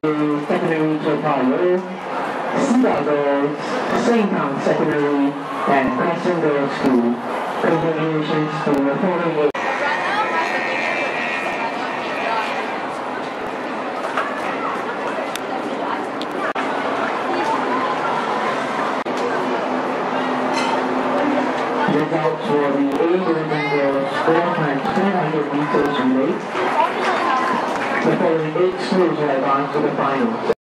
Secondary Choa, Cedar Girls, St. Kang Secondary, and Crescent Girls School. Congratulations to the following. Results for the A-Division Girls 4x 200 meters relay. The following 8 schools will advance to the final.